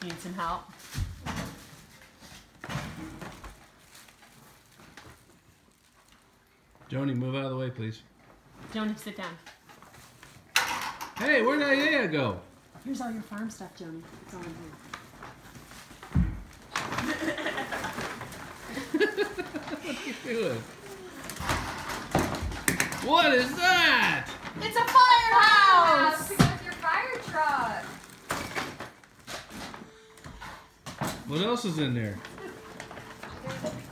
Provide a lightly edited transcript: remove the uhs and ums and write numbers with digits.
need some help. Joni, move out of the way, please. Joni, sit down. Hey, where did Isaiah go? Here's all your farm stuff, Joni. It's all in here. What are you doing? What is that? It's a firehouse! To go with your fire truck. What else is in there? There's a